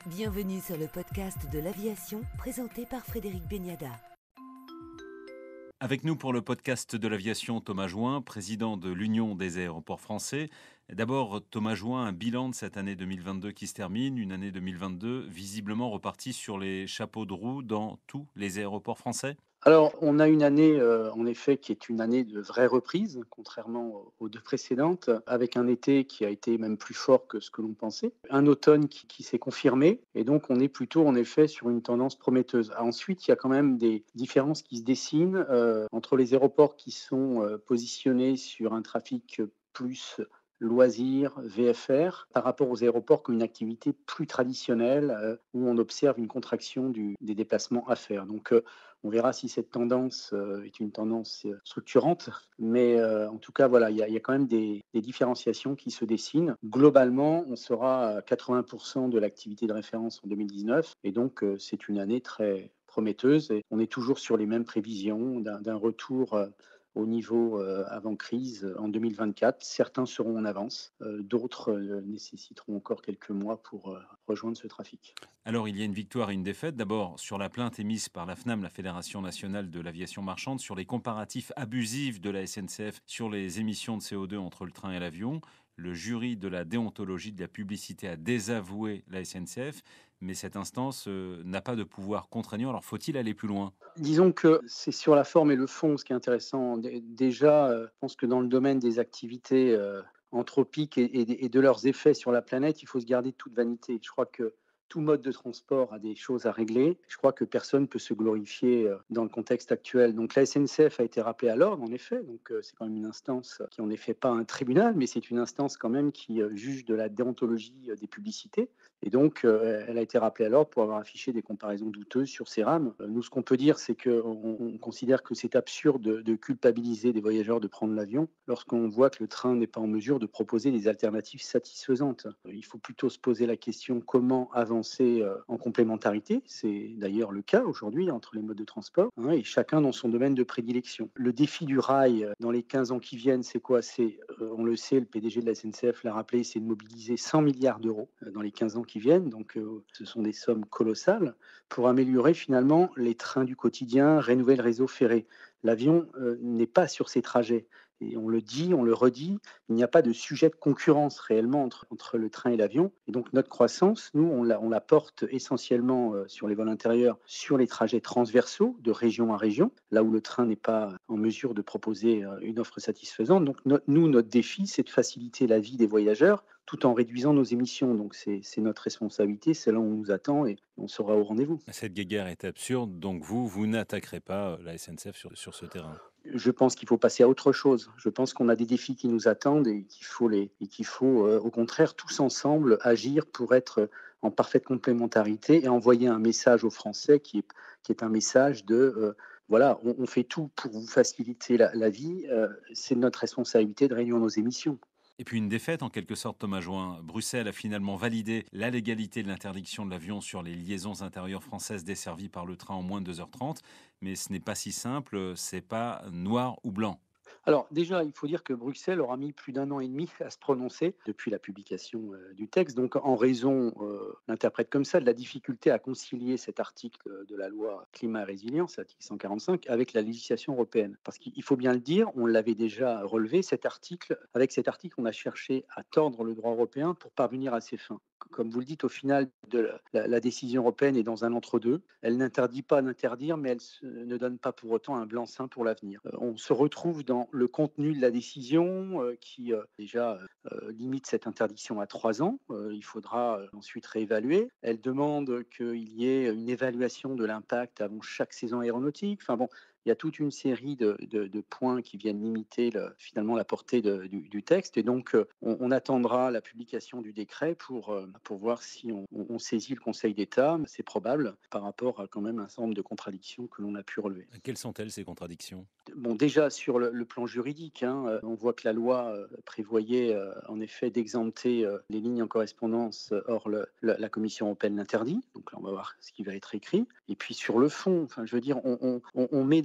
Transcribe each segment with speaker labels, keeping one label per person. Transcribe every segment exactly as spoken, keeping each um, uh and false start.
Speaker 1: Bienvenue sur le podcast de l'aviation présenté par Frédéric Beniada.
Speaker 2: Avec nous pour le podcast de l'aviation, Thomas Join, président de l'Union des aéroports français. D'abord, Thomas Join, un bilan de cette année deux mille vingt-deux qui se termine, une année deux mille vingt-deux visiblement repartie sur les chapeaux de roue dans tous les aéroports français.
Speaker 3: Alors, on a une année, heu, en effet, qui est une année de vraie reprise, contrairement aux aux deux précédentes, avec un été qui a été même plus fort que ce que l'on pensait. Un automne qui qui s'est confirmé et donc on est plutôt, en effet, sur une tendance prometteuse. Ah, ensuite, il y a quand même des différences qui se dessinent, heu, entre les aéroports qui sont, heu, positionnés sur un trafic, plus loisirs, V F R, par rapport aux aéroports qui ont une activité plus traditionnelle, heu, où on observe une contraction du des déplacements à faire. Donc, heu, on verra si cette tendance, heu, est une tendance, heu, structurante, mais, heu, en tout cas, voilà, il y a il y a quand même des des différenciations qui se dessinent. Globalement, on sera à quatre-vingts de l'activité de référence en deux mille dix-neuf et donc, heu, c'est une année très prometteuse et on est toujours sur les mêmes prévisions d'un d'un retour, heu, au niveau, heu, avant crise, heu, en deux mille vingt-quatre. Certains seront en avance, heu, d'autres, heu, nécessiteront encore quelques mois pour, heu, rejoindre ce trafic.
Speaker 2: Alors, il y a une victoire et une défaite. D'abord, sur la plainte émise par la FNAM, la Fédération nationale de l'aviation marchande, sur les comparatifs abusifs de la S N C F sur les émissions de C O deux entre le train et l'avion. Le jury de la déontologie de la publicité a désavoué la S N C F, mais cette instance euh, n'a pas de pouvoir contraignant. Alors, faut-il aller plus loin?
Speaker 3: Disons que c'est sur la forme et le fond ce qui est intéressant. Dé déjà, heu, je pense que dans le domaine des activités, heu, anthropiques et et et de leurs effets sur la planète, il faut se garder de toute vanité. Je crois que tout mode de transport a des choses à régler. Je crois que personne ne peut se glorifier, heu, dans le contexte actuel. Donc la S N C F a été rappelée à l'ordre, en effet, donc heu, c'est quand même une instance qui en effet pas un tribunal, mais c'est une instance quand même qui, heu, juge de la déontologie, heu, des publicités et donc heu, elle a été rappelée à l'ordre pour avoir affiché des comparaisons douteuses sur ses rames. Heu, nous, ce qu'on peut dire, c'est qu'on on considère que c'est absurde de de culpabiliser des voyageurs de prendre l'avion lorsqu'on voit que le train n'est pas en mesure de proposer des alternatives satisfaisantes. Euh, Il faut plutôt se poser la question comment avancer euh, en complémentarité. C'est d'ailleurs le cas aujourd'hui entre les modes de transport, hein, et chacun dans son domaine de prédilection. Le défi du rail euh, dans les quinze ans qui viennent, c'est quoi? C'est, euh, on le sait, le P D G de la S N C F l'a rappelé, c'est de mobiliser cent milliards d'euros euh, dans les quinze ans qui viennent. Donc, euh, ce sont des sommes colossales pour améliorer finalement les trains du quotidien, rénover le réseau ferré. L'avion euh, n'est pas sur ces trajets. Et on le dit, on le redit, il n'y a pas de sujet de concurrence réellement entre, entre le train et l'avion. Et donc notre croissance, nous, on la, on la porte essentiellement euh, sur les vols intérieurs, sur les trajets transversaux de région à région, là où le train n'est pas en mesure de proposer euh, une offre satisfaisante. Donc no- nous, notre défi, c'est de faciliter la vie des voyageurs tout en réduisant nos émissions. Donc c'est c'est notre responsabilité, c'est là où on nous attend et on sera au rendez-vous.
Speaker 2: Cette guéguerre est absurde, donc vous, vous n'attaquerez pas la S N C F sur, sur ce terrain.
Speaker 3: Je pense qu'il faut passer à autre chose. Je pense qu'on a des défis qui nous attendent et qu'il faut, les, et qu'il faut euh, au contraire, tous ensemble, agir pour être en parfaite complémentarité et envoyer un message aux Français qui est, qui est un message de, euh, voilà, on, on fait tout pour vous faciliter la, la vie, euh, c'est notre responsabilité de réduire nos émissions.
Speaker 2: Et puis une défaite en quelque sorte, Thomas Join. Bruxelles a finalement validé la légalité de l'interdiction de l'avion sur les liaisons intérieures françaises desservies par le train en moins de deux heures trente. Mais ce n'est pas si simple, c'est pas noir ou blanc.
Speaker 3: Alors déjà, il faut dire que Bruxelles aura mis plus d'un an et demi à se prononcer depuis la publication euh, du texte. Donc en raison, euh, l'interprète comme ça, de la difficulté à concilier cet article euh, de la loi climat et résilience, l'article cent quarante-cinq, avec la législation européenne. Parce qu'il faut bien le dire, on l'avait déjà relevé, cet article, avec cet article, on a cherché à tordre le droit européen pour parvenir à ses fins. Comme vous le dites, au final, de la, la- la décision européenne est dans un entre-deux. Elle n'interdit pas d'interdire, mais elle se- ne donne pas pour autant un blanc-seing pour l'avenir. Euh, on se retrouve dans le contenu de la décision euh, qui euh, déjà euh, limite cette interdiction à trois ans. Euh, il faudra euh, ensuite réévaluer. Elle demande qu'il y ait une évaluation de l'impact avant chaque saison aéronautique. Enfin bon, il y a toute une série de, de- de points qui viennent limiter le- finalement la portée de- du, du texte. Et donc, euh, on, on attendra la publication du décret pour, euh, pour voir si on, on- on saisit le Conseil d'État. C'est probable par rapport à quand même un certain nombre de contradictions que l'on a pu relever.
Speaker 2: Quelles sont-elles ces contradictions?
Speaker 3: Bon, déjà sur le, le plan juridique, hein, euh, on voit que la loi euh, prévoyait euh, en effet d'exempter euh, les lignes en correspondance. euh, Or, le- la, la Commission européenne l'interdit. Donc là, on va voir ce qui va être écrit. Et puis sur le fond, enfin, je veux dire, on, on- on- on met dans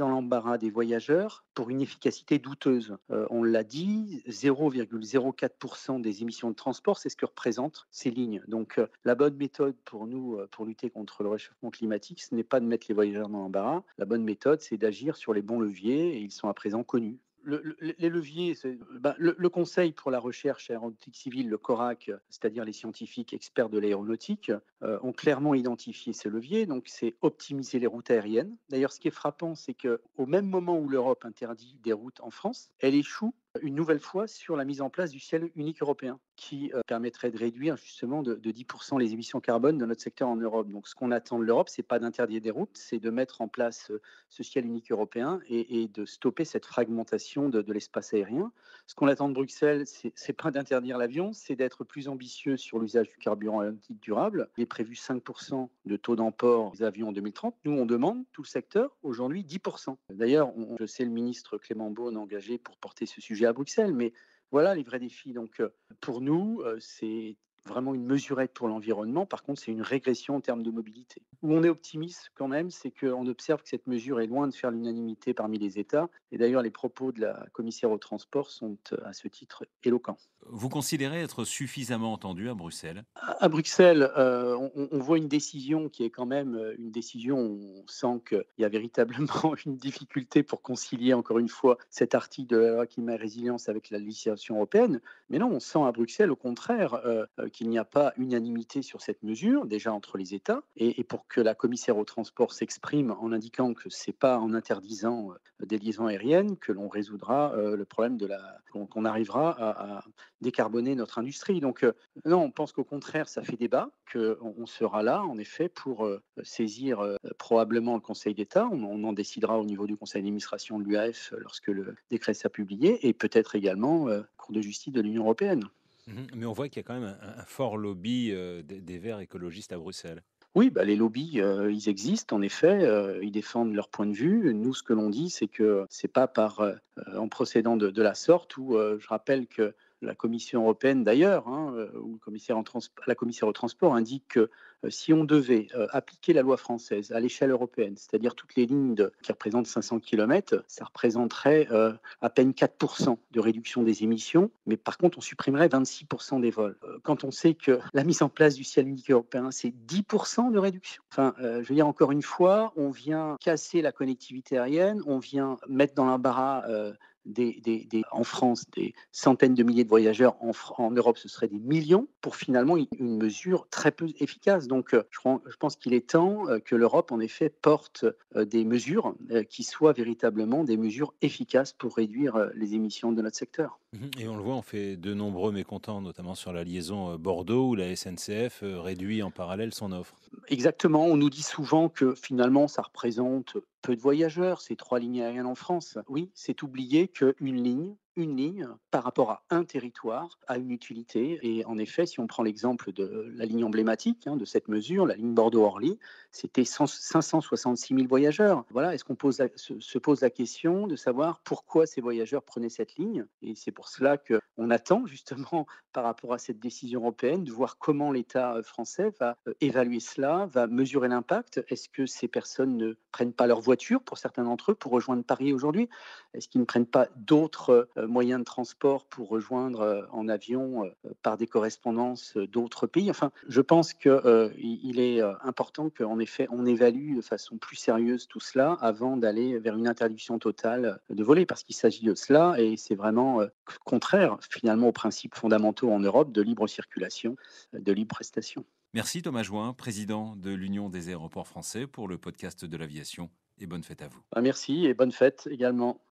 Speaker 3: dans l'embarras des voyageurs pour une efficacité douteuse. Euh, on l'a dit, zéro virgule zéro quatre pour cent des émissions de transport, c'est ce que représentent ces lignes. Donc euh, la bonne méthode pour nous, euh, pour lutter contre le réchauffement climatique, ce n'est pas de mettre les voyageurs dans l'embarras. La bonne méthode, c'est d'agir sur les bons leviers, et ils sont à présent connus. Le, le, les leviers, c'est, ben, le, le Conseil pour la recherche aéronautique civile, le CORAC, c'est-à-dire les scientifiques experts de l'aéronautique, euh, ont clairement identifié ces leviers. Donc, c'est optimiser les routes aériennes. D'ailleurs, ce qui est frappant, c'est qu'au même moment où l'Europe interdit des routes en France, elle échoue une nouvelle fois sur la mise en place du ciel unique européen, qui euh, permettrait de réduire justement de, de dix pour cent les émissions carbone de notre secteur en Europe. Donc, ce qu'on attend de l'Europe, c'est pas d'interdire des routes, c'est de mettre en place euh, ce ciel unique européen et, et de stopper cette fragmentation de, de l'espace aérien. Ce qu'on attend de Bruxelles, c'est, c'est pas d'interdire l'avion, c'est d'être plus ambitieux sur l'usage du carburant aéronautique durable. Il est prévu cinq pour cent de taux d'emport des avions en deux mille trente. Nous, on demande, tout le secteur, aujourd'hui dix pour cent. D'ailleurs, on, je sais le ministre Clément Beaune engagé pour porter ce sujet à Bruxelles, mais voilà les vrais défis. Donc, pour nous, c'est vraiment une mesurette pour l'environnement. Par contre, c'est une régression en termes de mobilité. Où on est optimiste quand même, c'est qu'on observe que cette mesure est loin de faire l'unanimité parmi les États. Et d'ailleurs, les propos de la commissaire au transport sont à ce titre éloquents.
Speaker 2: Vous considérez être suffisamment entendu à Bruxelles ?
Speaker 3: À Bruxelles, euh, on, on voit une décision qui est quand même une décision où on sent qu'il y a véritablement une difficulté pour concilier, encore une fois, cet article de la loi climat et résilience avec la législation européenne. Mais non, on sent à Bruxelles, au contraire, euh, qu'il n'y a pas unanimité sur cette mesure, déjà entre les États, et, et pour que la commissaire au transport s'exprime en indiquant que ce n'est pas en interdisant euh, des liaisons aériennes que l'on résoudra euh, le problème de la... qu'on, qu'on arrivera à, à décarboner notre industrie. Donc, euh, non, on pense qu'au contraire, ça fait débat, qu'on on sera là, en effet, pour euh, saisir euh, probablement le Conseil d'État. On, on en décidera au niveau du Conseil d'administration de l'U A F lorsque le décret sera publié, et peut-être également euh, Cour de justice de l'Union européenne.
Speaker 2: Mmh, mais on voit qu'il y a quand même un, un fort lobby euh, des, des Verts écologistes à Bruxelles.
Speaker 3: Oui, bah, les lobbies, euh, ils existent, en effet, euh, ils défendent leur point de vue. Nous, ce que l'on dit, c'est que c'est pas par, euh, en procédant de, de la sorte, où euh, je rappelle que la Commission européenne, d'ailleurs, hein, euh, ou le commissaire en trans- la commissaire au transport indique que euh, si on devait euh, appliquer la loi française à l'échelle européenne, c'est-à-dire toutes les lignes de, qui représentent cinq cents kilomètres, ça représenterait euh, à peine quatre pour cent de réduction des émissions, mais par contre, on supprimerait vingt-six pour cent des vols. Euh, quand on sait que la mise en place du ciel unique européen, c'est dix pour cent de réduction. Enfin, euh, je veux dire, encore une fois, on vient casser la connectivité aérienne, on vient mettre dans l'embarras euh, Des, des, des, en France des centaines de milliers de voyageurs, en, en Europe ce serait des millions, pour finalement une, une mesure très peu efficace. Donc euh, je, je pense qu'il est temps euh, que l'Europe en effet porte euh, des mesures euh, qui soient véritablement des mesures efficaces pour réduire euh, les émissions de notre secteur.
Speaker 2: Et on le voit, on fait de nombreux mécontents, notamment sur la liaison Bordeaux où la S N C F réduit en parallèle son offre.
Speaker 3: Exactement, on nous dit souvent que finalement ça représente peu de voyageurs, c'est trois lignes aériennes en France. Oui, c'est oublier qu'une ligne, une ligne, par rapport à un territoire, a une utilité. Et en effet, si on prend l'exemple de la ligne emblématique hein, de cette mesure, la ligne Bordeaux-Orly, c'était cinq cent soixante-six mille voyageurs. Voilà, est-ce qu'on pose la, se, se pose la question de savoir pourquoi ces voyageurs prenaient cette ligne ? Et c'est pour cela qu'on attend justement, par rapport à cette décision européenne, de voir comment l'État français va évaluer cela, va mesurer l'impact. Est-ce que ces personnes ne prennent pas leur voiture, pour certains d'entre eux, pour rejoindre Paris aujourd'hui ? Est-ce qu'ils ne prennent pas d'autres euh, moyens de transport pour rejoindre euh, en avion euh, par des correspondances euh, d'autres pays ? Enfin, je pense qu'il euh, est euh, important qu'en effet, on évalue de façon plus sérieuse tout cela avant d'aller vers une interdiction totale de voler, parce qu'il s'agit de cela et c'est vraiment euh, contraire finalement aux principes fondamentaux en Europe de libre circulation, de libre prestation.
Speaker 2: Merci Thomas Join, président de l'Union des aéroports français, pour le podcast de l'aviation, et bonne fête à vous.
Speaker 3: Merci et bonne fête également.